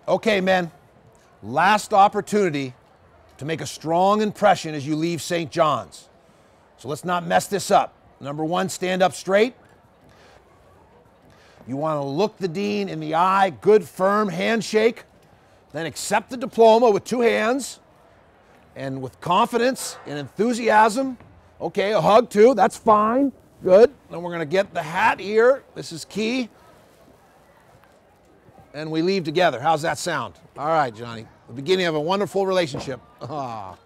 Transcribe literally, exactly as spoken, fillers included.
Okay, men, last opportunity to make a strong impression as you leave Saint John's. So let's not mess this up. Number one, stand up straight. You want to look the dean in the eye, good firm handshake. Then accept the diploma with two hands and with confidence and enthusiasm. Okay, a hug too, that's fine, good. Then we're gonna get the hat here, this is key. And we leave together, how's that sound? All right, Johnny, the beginning of a wonderful relationship. Ah.